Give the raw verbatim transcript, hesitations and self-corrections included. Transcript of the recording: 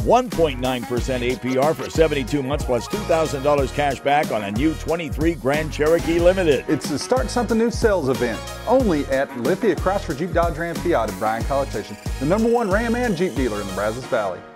one point nine percent A P R for seventy-two months plus two thousand dollars cash back on a new twenty-three Grand Cherokee Limited. It's the Start Something New sales event, only at Lithia Chrysler, Jeep, Dodge, Ram, Fiat in Bryan, College Station, the number one Ram and Jeep dealer in the Brazos Valley.